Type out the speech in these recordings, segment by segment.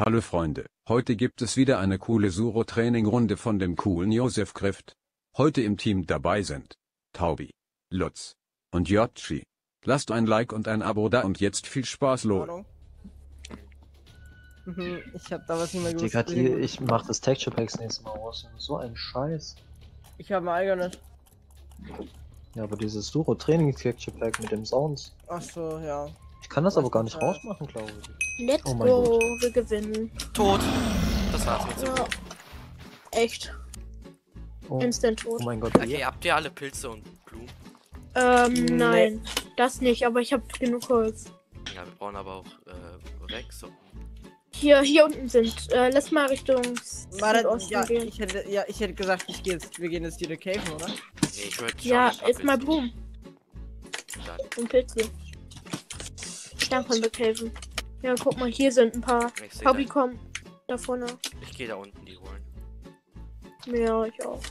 Hallo Freunde, heute gibt es wieder eine coole Suro-Training-Runde von dem coolen Josef Grift. Heute im Team dabei sind Taubi, Lutz und Yoshi. Lasst ein Like und ein Abo da und jetzt viel Spaß, lol. Ich hab da was nicht mehr gewusst. Digga, ich mach das Texture Packs nächstes Mal aus. So ein Scheiß. Ich hab mein eigenes. Ja, aber dieses Suro-Training Texture Pack mit dem Sounds. Ach so, ja. Ich kann das aber gar nicht rausmachen, glaube ich. Let's Oh mein go, wir gewinnen. Tot. Das war's mit so. Ja. Echt. Oh, Instant tot. oh mein Gott. Okay, habt ihr alle Pilze und Blumen? Nein. Das nicht, aber ich habe genug Holz. Ja, wir brauchen aber auch Rex. So. Hier unten sind. Lass mal Richtung Südosten Ja, gehen. ich hätte gesagt, wir gehen jetzt hier Cave, oder? Nee, ich würde Ja, erstmal Blumen Dann, und Pilze. Dann können wir caven. Ja, guck mal, hier sind ein paar. ich seh Hobby da, kommen da vorne. ich gehe da unten die holen. Ja, ich auch.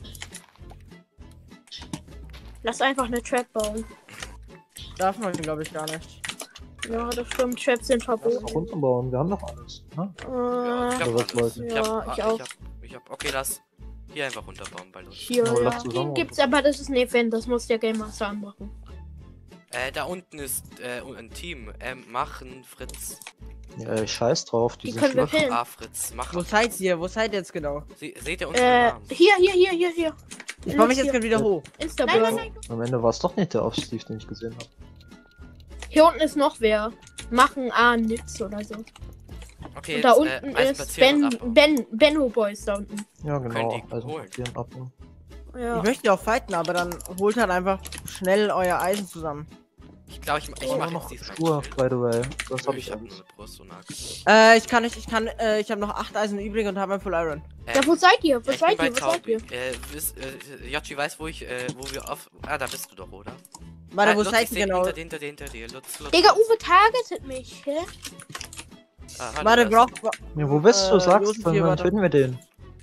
Lass einfach eine Trap bauen. Darf man, glaube ich, gar nicht. Ja, das stimmt. Traps sind Lass verboten. doch runterbauen, wir haben doch alles. Ne? Ja, ich Äh, hab was alles. wollten? Ja, ich auch. Okay, lass hier einfach runterbauen bei uns. hier, Ja, aber ja. lass zusammen Den gibt's, aber das ist ein Event. Das muss der Game Master anmachen. Da unten ist ein Team. Machen, Fritz. Ja, ich scheiß drauf, Die diese können wir Schlacht. killen. Fritz, machen. Wo seid ihr? Wo seid ihr jetzt genau? Seht ihr unseren Namen? Hier. Ich mach mich jetzt Hier. gerade wieder hoch. Instagram. Nein. Am Ende war es doch nicht der Aufstieg, den ich gesehen habe. Hier unten ist noch wer. Machen nix oder so. Okay, Und da jetzt, unten Eisen ist platzieren und abbauen. Benno Boys da unten. Ja, genau. Können die Also holen. passieren ab. Ja. Ich möchte auch fighten, aber dann holt halt einfach schnell euer Eisen zusammen. Ich glaube, ich Oh, mache noch jetzt diesmal. Spur, nicht. by the way. Das habe ich Ich hab nur alles. eine Brust und eine Axt. Ich habe noch 8 Eisen übrig und habe ein Full Iron. Ja, wo seid ihr? Wo ich bin seid bei ihr? Wo seid Taubi. ihr? Yoshi weiß, wo wir auf... Ah, da bist du doch, oder? Warte, wo Lutz, seid ich ihr seh genau? Hinter dir. Lutz. Digga, Uwe targetet mich, hä? Hallo, Warte, da ist- braucht. Ja, wo bist du? Sagst Josef du, hier, dann warte. finden wir den.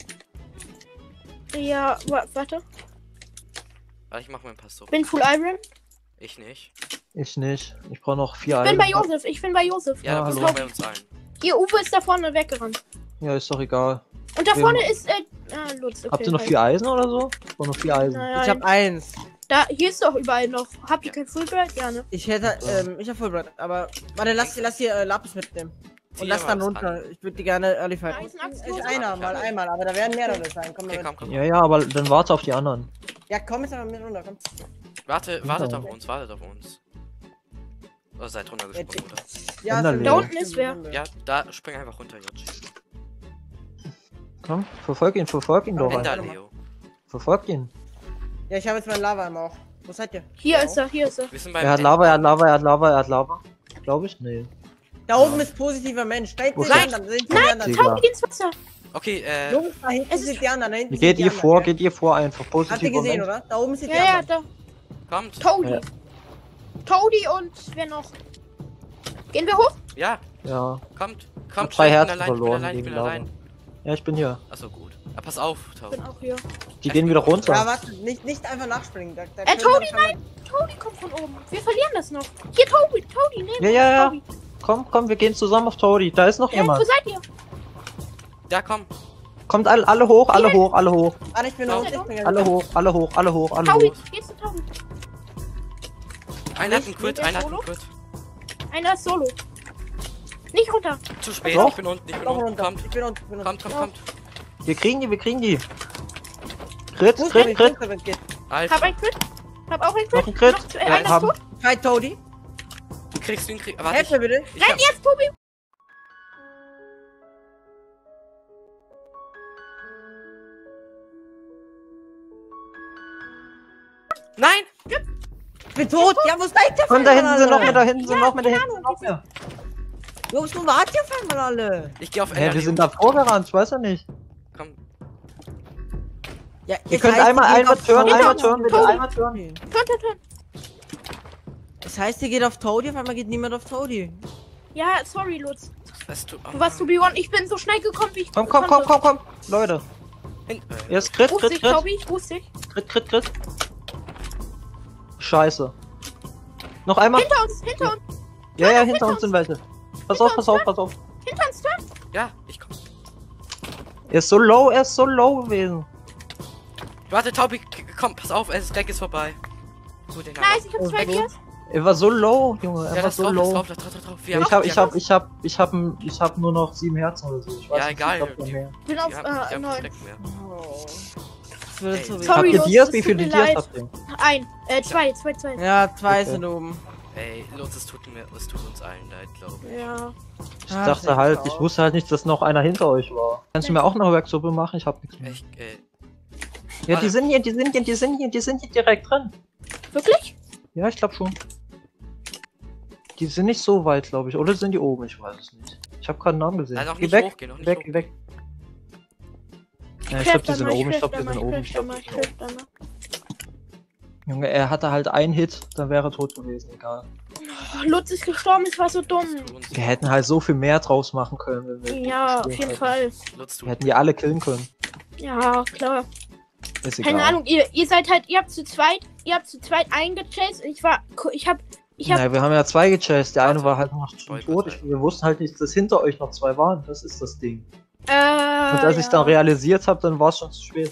Ja, warte. Warte, ich mach mal ein paar so. Bin Full Iron. Ich nicht. Ich nicht. Ich brauche noch 4 Ich bin bei Eier. Josef. Ich bin bei Josef. Ja, da bist hallo. du bei uns allen. Hier, Uwe ist da vorne weggerannt. Ja, ist doch egal. Und da Wir- vorne ist, Lutz. Okay, Habt ihr noch halt. 4 Eisen oder so? Ich brauche noch 4 Eisen. Nein, Ich habe 1. da, hier ist doch überall noch. Habt ihr kein Fullbright? Ja, ne? Ich hätte, ich habe Fullbright, aber. Warte, lass hier Lapis mitnehmen. Und Zieh lass mal dann was runter. an. Ich würde die gerne early fighten. Eisenachs Ist los. einer, mal einmal, aber da werden mehrere sein. Komm Okay, mal mit. komm. Ja, ja, aber dann warte auf die anderen. Ja, komm jetzt aber mit runter, komm. Wartet auf uns. Oh, seid runtergesprungen, oder? Ja, Enderleben. Da unten ist wer. Ja, da spring einfach runter, Yoshi. Komm, verfolg ihn doch Ender. einfach. Leo. Verfolg ihn. Ja, ich habe jetzt mein Lava immer auch. Wo seid ihr? Hier ist er, hier ist er. Wir sind beim Er hat Lava, er hat Lava. Glaube ich? Nee. Da oben ist positiver Mensch. Da hinten Wo sind die seid- anderen. Da hinten Nein, sind die anderen. Digga. Taubi, geh ins Wasser. Okay, Jungs, da hinten Es ist- sind die anderen. Da hinten sind Geht die ihr anderen, vor, ja. geht ihr vor einfach. Habt ihr Positiver gesehen, Mensch. oder? Da oben sind die Ja, ja, anderen. da. kommt. Toady. Ja. Toady und wer noch? Gehen wir hoch? Ja, Ja. kommt. Ich Kommt, hab 3 ich bin Herzen allein, verloren ich gegen bin Lava. allein. Ja, ich bin hier. Achso, gut. Pass auf, Tau. Bin auch hier. Die gehen wieder runter. Ja, warte, nicht einfach nachspringen. Toady, nein! Toady kommt von oben. Wir verlieren das noch. Hier, Toady, nehmen Ja, wir ja, ja. Toady. Komm, wir gehen zusammen auf Toady. Da ist noch Wo jemand. seid ihr? Da, komm. Kommt alle hoch. Warte, ich bin Ciao. unten. Ich bin Alle hoch. Toady, gehst du Toady? Einer hat einen Crit, der einer hat Solo? einen Crit. Einer ist solo. Nicht runter. Zu spät, Doch. ich bin unten, Noch runter. Kommt, Ich bin unten. kommt. Wir kriegen die. Crit. Hab ein Crit. Hab auch ein Crit. Noch ein Crit. Noch, einer ist haben- tot. Fight Toady. Kriegst du ihn, warte, Helf mir bitte. Renn jetzt, Tobi. Nein! Ich bin tot. Ja, wo seid ihr? Komm, da hinten sind noch mehr, Ahnung, Jungs, wo wart ihr auf einmal alle? Ich geh auf Hä, Ender, wir Leo. sind da vorgerannt, ich weiß ja nicht. Komm. Ja, Ihr könnt einmal turn, bitte, einmal turn. Turn. Das heißt, ihr geht auf Toady, auf einmal geht niemand auf Toady. Ja, sorry, Lutz. Was du... Du warst to be one. Ich bin so schnell gekommen, wie ich Komm. konnte. Leute, Hin, erst Crit. Gruß dich, Tobi. Ich gruß dich. Crit. Scheiße. Noch einmal. Hinter uns. Ja, hinter uns sind welche. Pass auf. Hinter uns, Turn. Ja, ich komm. Er ist so low gewesen. Warte, Taubi, komm, pass auf, Stack ist vorbei. Gut, den Nice, ich hab 2 Kills. Er war so low, Junge, er Ja, war das so drauf, low. das drauf. Wir Ich hab nur noch 7 Herzen oder so. Ich weiß Ja, nicht, egal. Ich glaub, noch mehr. Ich bin auf die haben keinen 9. Stack mehr. Oh. Das wird Ey, so sorry, Habt ihr Lutz, Dias? es Wie tut viele mir Dias leid. habt ihr? 2. Ja, 2 Okay. sind oben. Ey, Lutz, es tut uns allen leid, glaube ich. Ja. Ich Ah, dachte das halt, auch. ich wusste halt nicht, dass noch einer hinter euch war. Kannst du mir auch noch Werksuppe machen? Ich hab nichts mehr. Echt, Ja, die sind hier direkt drin. Wirklich? Ja, ich glaube schon. Die sind nicht so weit, glaube ich. Oder sind die oben? Ich weiß es nicht. Ich habe gerade einen Namen gesehen. Nein, noch Geh nicht weg, hoch, geh noch nicht weg, hoch. geh weg. Ja, ich glaube, die sind oben. Ich glaube, die sind oben. Junge, er hatte halt einen Hit, dann wäre er tot gewesen, egal. Lutz ist gestorben, es war so dumm. Wir hätten halt so viel mehr draus machen können, wenn wir Ja, auf gespielt jeden hätten. Fall. Lutz, Wir hätten die alle killen können. Ja, klar. Ist egal. Keine Ahnung, ihr seid halt, ihr habt zu zweit eingechased und ich hab Naja, wir haben ja 2 gechased. Der eine war halt noch Wollte tot. grad Wir wussten halt nicht, dass hinter euch noch 2 waren. Das ist das Ding. Und und als ich dann realisiert habe, dann war es schon zu spät.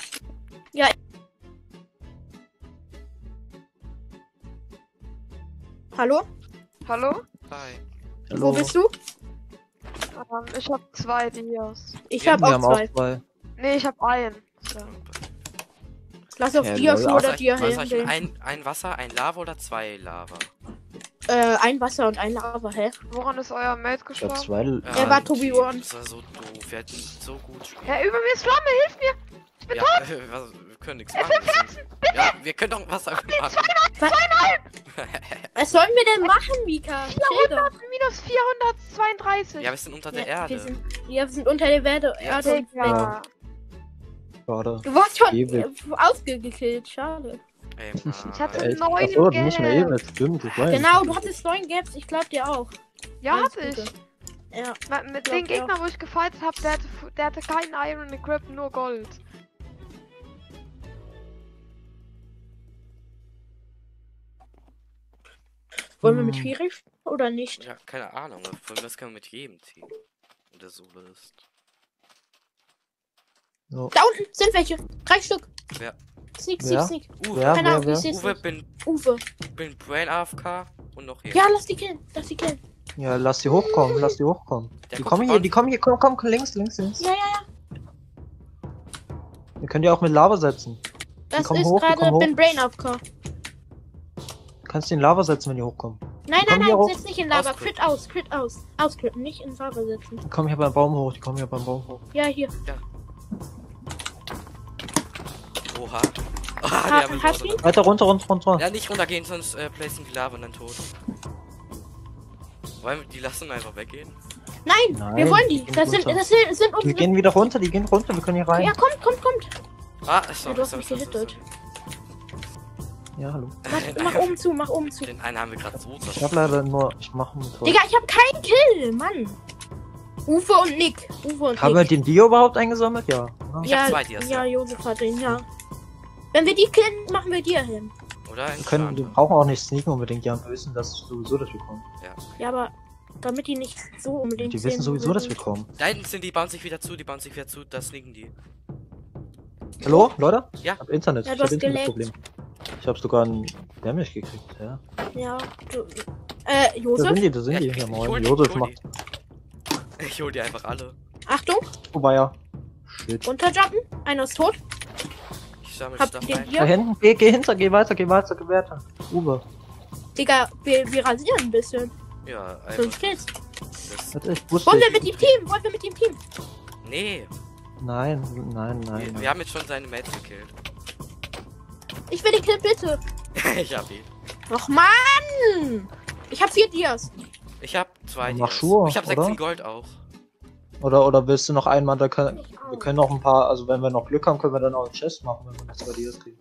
Hallo? Hallo? Hi. Wo bist du? Ich hab 2 Dias. Ich Ja, hab Wir auch haben 2. auch 2. Nee, ich hab einen. So. Lass auf Ja, Dias Leute, oder Was dir soll ich hin. ein Wasser, ein Lava oder 2 Lava? Ein Wasser und ein Lava, hä? Woran ist euer Mate Ich glaube gestorben? 2. Er war Tobi Team, One. Das war so doof, wir hätten so gut spielen. Ja, über mir ist Flamme, hilf mir! Ja, wir können nichts machen. Ja, wir können doch Wasser machen. Was sollen wir denn machen, Mika? Chill doch. Minus 432. Ja, wir sind unter der Ja, Erde. wir sind unter der Erde. Ja, Erde und weg. Digga. Schade. Du warst schon Ewig. ausgekillt, schade. Ey, Ich hatte Mann. 9 Achso, nicht mehr Gelb. eben. Stimmt, ich weiß. Genau, du hattest 9 Gaps, ich glaub dir auch. Ja, Alles hatte ich. Gute. Ja. Mit Glaub den ich auch. Gegnern, wo ich gefightet habe, der hatte keinen Iron Grip, nur Gold. Wollen wir mit Schwierig oder nicht? Ja, keine Ahnung. Von das kann man mit jedem Team. Oder so ist. So. Da unten sind welche. 3 Stück. Wer? Sneak, Wer? sneak, sneak. Uwe, Ja, Keine Ahnung, wer? ich seh's Uwe nicht. bin Uwe. Brain AFK und noch hier. Ja, lass die killen. Lass die killen. Ja, lass die hochkommen, lass die hochkommen. Der Die kommt kommen hier, voran. die kommen hier, komm, links. Ja, ja. Wir können die auch mit Lava setzen. Das kommen ist hoch, die gerade kommen hoch. bin Brain AFK. Du kannst die in Lava setzen, wenn die hochkommen. Nein, kommen hier nein, hoch. setz nicht in Lava. Auscrit. Crit aus. Auscritten, nicht in Lava setzen. Die kommen hier beim Baum hoch, die kommen hier beim Baum hoch. Ja, hier. Oha. Ah, der will Hast du ihn? Weiter runter. Ja, nicht runtergehen, sonst placen die Lava und dann tot. Wollen wir die lassen einfach weggehen? Nein, Nein, wir wollen die. die Das gehen sind runter. Die unsere. gehen wieder runter, wir können hier rein. Ja, kommt. Ah, Ja, sorry, du hast sorry, mich sorry, gehittet. Ja, hallo. Mach oben zu. Den einen haben wir gerade so Ich hab leider nur, ich mache einen Tor. Digga, ich hab keinen Kill, Mann. Uwe und Nick. Haben wir den Dio überhaupt eingesammelt? Ja. Ich hab 2 Dias, Ja, ja. Josef hat den, ja. Wenn wir die killen, machen wir dir hin. Oder? Wir brauchen auch nicht sneaken unbedingt, die haben wissen, dass sowieso, dass wir kommen. Ja, aber damit die nicht so unbedingt Die wissen sehen, sowieso, wo dass wir wir kommen. Da hinten sind die, bauen sich wieder zu, das liegen die. Hallo, Leute? Ja. Ich hab Internet, Ja, ich du hab hast Internetproblem. Ich hab sogar einen Damage gekriegt, ja. sind. Ja, du. Da Josef? sind die. ich Ja, moin. hol die, Josef ich hol macht. die. Ich hol die einfach alle. Achtung, Wobei ja. Shit. runterjumpen. Einer ist tot. Ich sammle Habt Stuff ihr den ein. Da hier? hinten, geh hinter, geh weiter, geh weiter. Uwe. Digga, wir rasieren ein bisschen. Ja, 5 einfach. Kills. Das, Warte, ich wusste Wollen wir nicht. mit ihm Team? Wollen wir mit ihm Team? nee, Nein. wir haben jetzt schon seine Mates gekillt. Ich will den Kill, bitte. Ich hab ihn. Och, Mann! Ich hab 4 Dias. Ich hab 2 Mach Dias. Schuhe, Ich hab oder? 16 Gold auch. Oder willst du noch einmal, wir können noch ein paar, also wenn wir noch Glück haben, können wir dann auch einen Chest machen, wenn wir noch 2 Dias kriegen.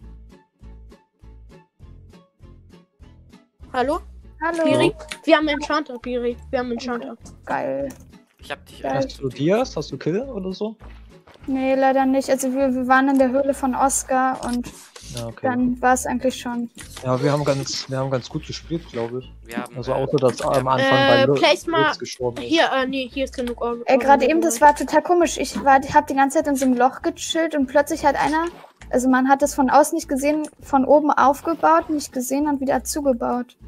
Hallo? Hallo. Piri? Wir haben Enchanter, Piri. Wir haben Enchanter. Geil. Ich hab dich. Hast du Dias? Hast du Kill oder so? Nee, leider nicht. Also wir waren in der Höhle von Oscar und Ja, okay. Dann war es eigentlich schon. Ja, wir haben ganz gut gespielt, glaube ich. Wir haben, Also außer dass am Anfang bei place mal Lutz gestorben ist. hier, nee, hier ist genug Orgel. Gerade eben, das war total komisch. Ich habe die ganze Zeit in so einem Loch gechillt und plötzlich hat einer, also man hat es von außen nicht gesehen, von oben aufgebaut, nicht gesehen und wieder zugebaut.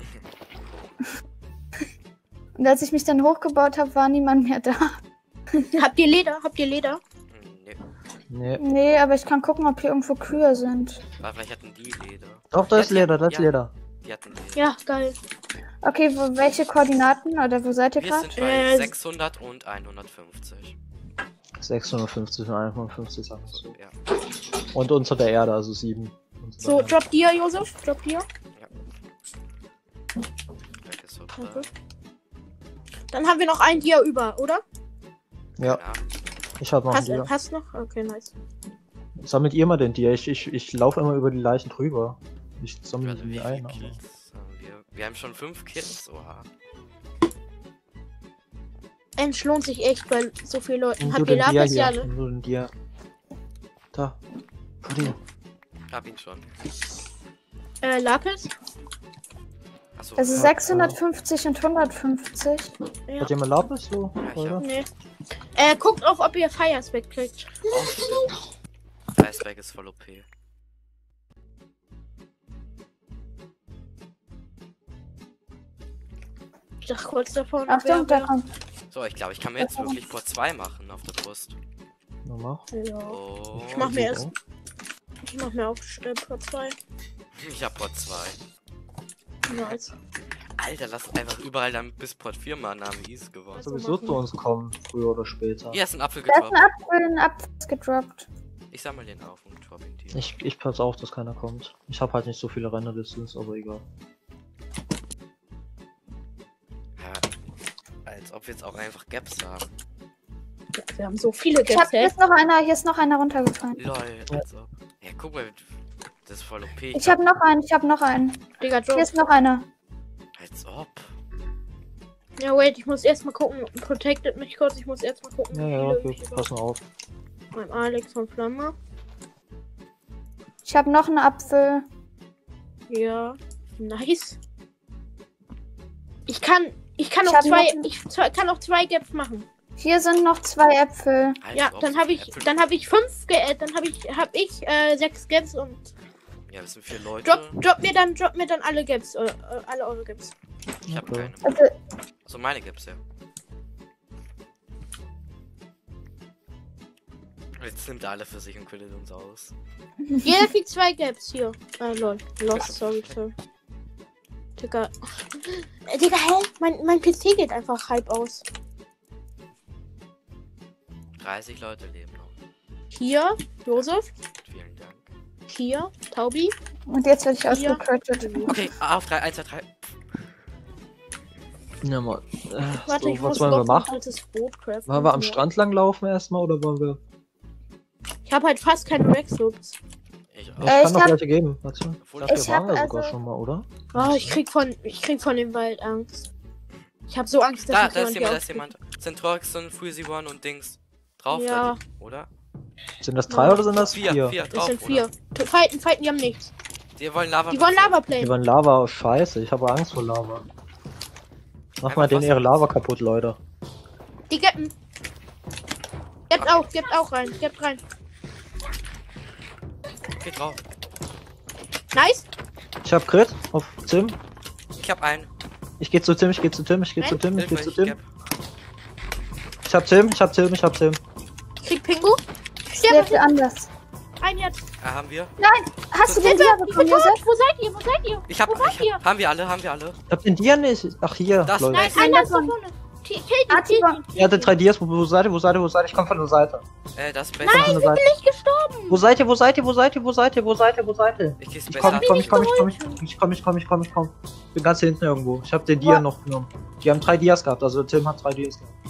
Und als ich mich dann hochgebaut habe, war niemand mehr da. Habt ihr Leder? Habt ihr Leder? Nee. Nee. Nee, aber ich kann gucken, ob hier irgendwo Kühe sind. Aber vielleicht hatten die Leder. Doch, da ist Leder, da ist Ja. Leder. Die hatten Leder. Ja, geil. Okay, welche Koordinaten oder wo seid ihr Wir gerade? sind bei 600 und 150. 650 und 150 sagen wir so. Ja. Und unter der Erde, also 7. So, drop dir, Josef. Drop dir. Weg ist so Okay. Dann haben wir noch ein Dia über, oder? Ja, ich hab noch einen Dia. Hast noch? Okay, nice. Sammelt ihr mal den Dia? Ich laufe immer über die Leichen drüber. Ich sammle Also die wie nie viele ein. Aber. Kills haben wir? Wir haben schon 5 Kills, oha. Es lohnt sich echt bei so vielen Leuten. Nimm Habt du ihr den Dia Lapis? Ja, hier. ne? Nimm du den Dia. Da. Vor dir. Hab ihn schon. Lapis? Achso. Also 650 und 150. Ja. Hat jemand Lapis so? Ja, ich oder? hab. Nee. Guckt auf, ob ihr Firespeck kriegt. Oh, stimmt. Iceberg ist voll OP. Ich dachte kurz davon. Achtung, da kommt. So, ich glaube, ich kann mir jetzt wirklich Port 2 machen auf der Brust. Na, mach. Ja. Oh. Ich mach mir erst. Ich mach mir auch Port 2. Ich hab Port 2. Nice. Alter, lass einfach überall dann bis Port 4 mal Name Ease gewonnen. Sowieso zu uns kommen, früher oder später. Hier ist ein Apfel Da ist gedroppt. ein Apfel gedroppt. Ich sammle den auf und drop ihn dir. Ich pass auf, dass keiner kommt. Ich habe halt nicht so viele Render-Distance, aber egal. Ja, als ob wir jetzt auch einfach Gaps haben. Ja, wir haben so viele Hier Gaps, ist noch einer runtergefallen. Lol, also. Ja, guck mal, das ist voll OP. Ich habe noch einen. Digga, Hier Drop. ist noch einer. Als ob. Ja, wait, ich muss erstmal gucken. Protected mich kurz. Ich muss erstmal gucken. Ja, wie ja, viele ich wir passen auf. beim Alex von Flamme. Ich habe noch einen Apfel. Ja, nice. Ich kann Ich auch hab zwei, noch- kann auch 2 Gaps machen. Hier sind noch 2 Äpfel. Als Ja, ob dann so habe viele ich, Äpfel- dann habe ich 5, dann habe ich 6 Gaps und Ja, das sind 4 Leute. drop mir dann alle Gaps, alle eure Gaps. Ich hab Okay. keine. Also, Also meine gibt's ja. Jetzt nimmt er alle für sich und quittet uns aus. Jeder kriegt 2 Gaps hier. Lol. Lost, sorry. Digga. Digga, hä? Mein PC geht einfach halb aus. 30 Leute leben noch. Hier, Josef. Vielen Dank. Hier, Taubi. und jetzt werde ich Ja. ausgecrattet. Okay, auf 3, 1, 2, 3. Ja, mal. Warte, So, ich was muss wollen wir noch ein machen? altes Boot craften. Wollen wir am Ja. Strand lang laufen erstmal oder wollen wir. Ich habe halt fast keine Rexloops. Ich Ich auch. kann ich noch hab- welche geben. Warte. Obwohl, Dafür ich waren hab wir sogar also- schon mal, oder? Oh, ich krieg von dem Wald Angst. Ich habe so Angst, dass Da, mich da ist hier jemand, da ist aufkriegt. jemand. Centrox und Freezy One und Dings. Drauf, Ja. ready, oder? Sind das 3 oder sind das 4, 4? 4 Das drauf, sind oder? 4. Fighten, die haben nichts. Die wollen Lava. Die wollen Lava playen. Die waren Lava, scheiße, ich habe Angst vor Lava. Mach Einfach mal denen Wasser. ihre Lava kaputt, Leute. Die Gappen. Gebt auch rein. Gebt rein. Geht drauf. Nice. Ich hab Crit auf Tim. Ich hab einen. Ich geh zu Tim, ich geh zu Tim, ich geh zu Tim, ich geh Hilfe, zu ich Tim. geb. Ich hab Tim, ich hab Tim, ich hab Tim. Krieg Pingu. Sehr Stirb viel anders. ein jetzt. Haben wir? Hast du den Hilfe, Dia ich bin bekommen, tot. Josef? Wo seid ihr? Wo seid ihr? Ich hab. Wo seid ihr? Haben wir alle? Ich hab den Dia nicht. Ach, hier, Das- Leute. Nein, Nein, einer ist da davon. vorne. Kill ihn, Ah, kill Timon. ihn. Ihr hattet 3 Dias, wo seid ihr, wo seid ihr, wo seid ihr? Ich komm von der Seite. Das Beste. Komm von der Seite. Nicht gestorben. Wo seid ihr, wo seid ihr, wo seid ihr, wo seid ihr, wo seid ihr, wo seid ihr? Ich geh's Ich besser. komm, ich komm. Ich bin ganz hinten irgendwo. Ich hab den Dia noch genommen. Die haben 3 Dias gehabt, also Tim hat 3 Dias gehabt.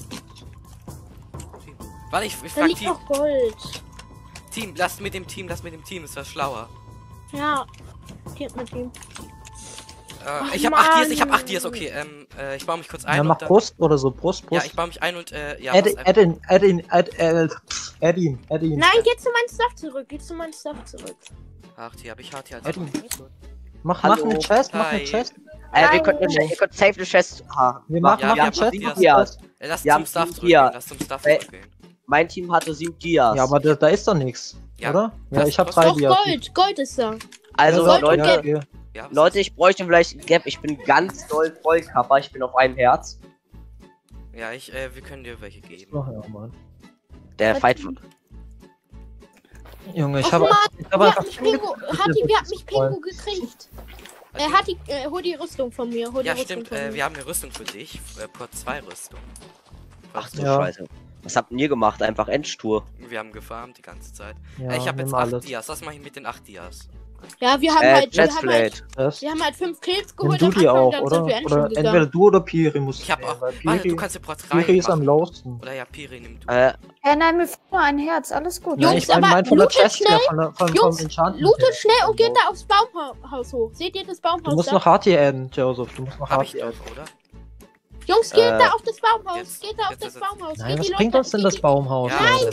Warte, ich Da frag liegt Team. noch Gold. Team, lass mit dem Team, ist das schlauer. Ja. Geht mit ihm. Ach, Ich hab 8 Dias, Mann. ich hab 8 Dias, okay. Ich baue mich kurz ein. Ja, und mach dann- Brust oder so, Brust. Ja, ich baue mich ein und ja, Add was einfach- ihn. Nein, geh zu meinem Stuff zurück. HT, hab ich HT als Edwin. Passwort? Mach Hallo. eine Chest, mach eine Hi. Chest. Ihr könnt safe eine Chest haben. Wir machen Ja, mach wir eine haben Chest, Dias. mach eine Chest. Lass Wir zum haben Stuff 7 zurückgehen. Dias. Lass zum Stuff Ey. zurückgehen. Mein Team hatte 7 Dias. Ja, aber da ist doch nichts, Ja, oder? Ja, das ich hab kostet 3 Doch, Dias. Gold. Gold ist da. Also Ja, Gold und Leute, Gelb. okay. Ja, was Leute, ich bräuchte vielleicht ein Gap. Ich bin ganz doll voll, Kappa. Ich bin auf einem Herz. Ja, wir können dir welche geben. Ach ja, Mann. Der Was? Fight. Junge, ich Och, habe Mann, einfach wer hat mich Pingu gekriegt. Hol die Rüstung von mir. Hol die Ja, Rüstung stimmt, von mir. wir haben eine Rüstung für dich. Port 2 Rüstung. Ach du Ja. Scheiße. Was habt ihr gemacht? Einfach Endtour. Wir haben gefarmt die ganze Zeit. Ja, ich habe jetzt nimm 8 alles. Dias. Was mache ich mit den 8 Dias? Ja, wir haben halt Chestplate. Das. wir haben halt 5 Kills Nimm geholt du am die Anfang, auch, dann oder? sind wir endlich Oder schon entweder gegangen. du oder Piri musst Ich habe auch. weil Warte, du Piri, kannst den Port 3 Piri ist am machen. lausten. Oder ja, Piri, nimm du. Nein, mir fehlt nur ein Herz. Alles gut. Nein, Jungs, ich meine aber mein von der lootet Chest, schnell. ja, vom Jungs, Enchantment. Lootet schnell und geht da aufs Baumhaus hoch. Seht ihr das Du Baumhaus musst da? noch HT adden, Joseph. Du musst noch Hab HT ich doch, adden. oder? Jungs, geht Äh, da auf das Baumhaus. jetzt- Geht da auf jetzt das ist es- Baumhaus. Nein, Geht was die bringt Leute- uns denn das Baumhaus, Ja. Leute?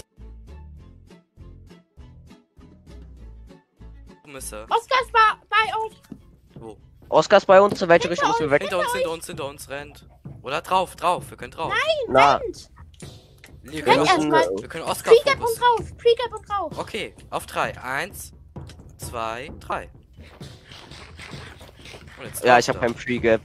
Müsse. Oskar ist bei euch. Wo? Oscar ist bei uns. In welche Richtung müssen wir weg? Hinter uns rennt. Oder drauf. Wir können drauf. Na, Wir wir können, Rennt müssen, erstmal. wir können Oscar Pre-Gap Fokus. und rauf. Pre-Gap und rauf. Okay, auf 3. 1, 2, 3. Und jetzt ja, drauf ich habe da. kein Pre-Gap.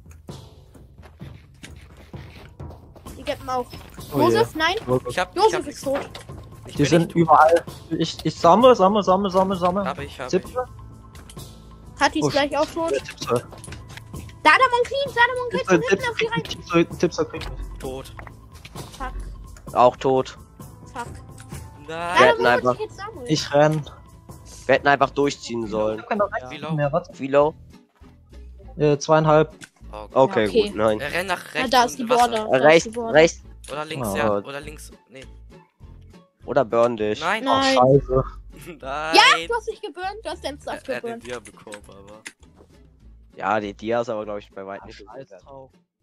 Die gappen auch. Oh je. Josef, nein. Ich hab Josef ist tot. Ich Die bin sind nicht tot. überall. Ich sammle. Hab ich. Zipse? Hat die Oh, gleich auch tot. Tipse. Sadamon clean. Sadamon geht von hinten auf die rein. Tipse kriegt mich. Tot. Fuck. Auch tot. Fuck. Nein. Wir hätten Sadamon einfach- wird jetzt sammeln. Ich renn. Wir hätten einfach durchziehen sollen. Ich kann doch Wie rechts low? mehr, was? Wie low? 2,5. Oh, Okay, Okay. gut, nein. renn nach rechts. da ist und die Wasser. Border. Da ist Rechts, die Border. rechts. Oder links, Oh. ja. Oder links. Nee. Oder burn dich. Nein. Ach, Nein. scheiße. Nein. Ja, du hast dich geburnt. Du hast deinen Stuff Er hat den geburnt. Dia bekommen, aber. Ja, die Dias aber, glaube ich, bei weitem nicht. so Scheiß wert. drauf.